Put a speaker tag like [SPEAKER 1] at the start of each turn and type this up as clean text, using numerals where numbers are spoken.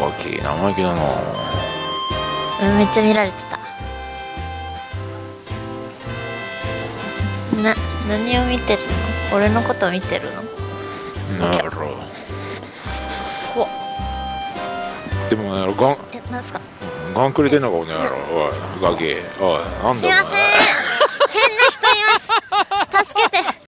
[SPEAKER 1] ガキ生意気だな。
[SPEAKER 2] めっちゃ見られてた。何を見てるの？俺のこと見てるの？
[SPEAKER 1] なんやろ。
[SPEAKER 2] お、
[SPEAKER 1] でもね、
[SPEAKER 2] なんすか？
[SPEAKER 1] ガンくれてんのかおねやろ。おいガキ、おいなんだお前。
[SPEAKER 2] すいません。